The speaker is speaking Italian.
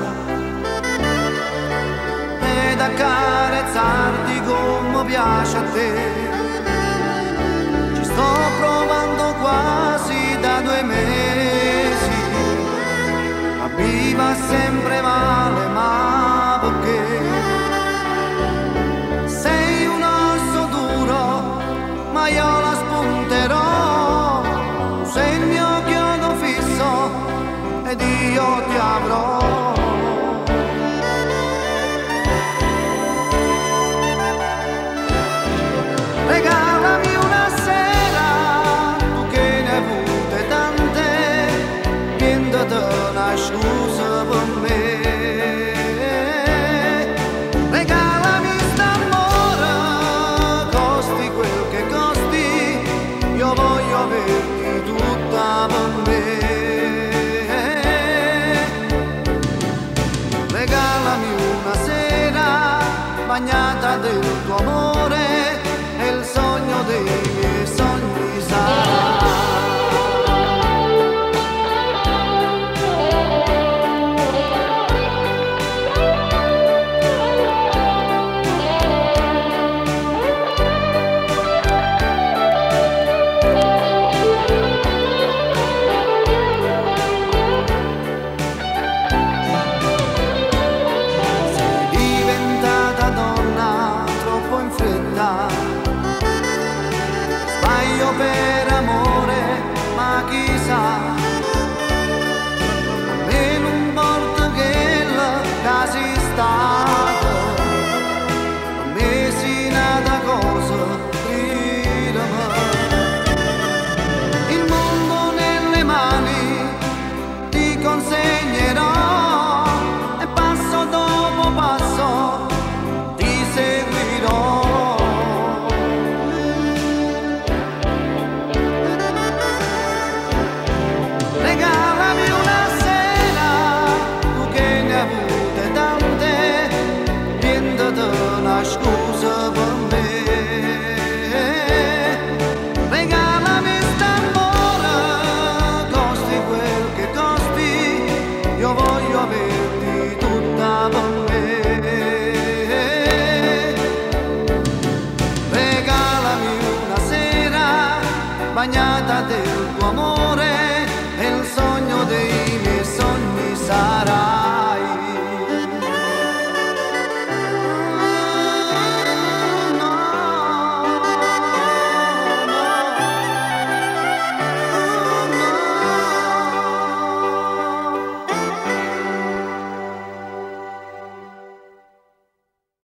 ed accarezzarti come piace a te. Ci sto provando quasi da 2 mesi, ma viva sempre male, ma perché? Sei un osso duro, ma io la spunterò. Sei il mio chiodo fisso ed io ti avrò. Regalami una sera, tu che ne hai avute tante, niente te una scusa per me. Regalami st'amore, costi quel che costi, io voglio averti tutta per me. Regalami una sera bagnata del tuo amore,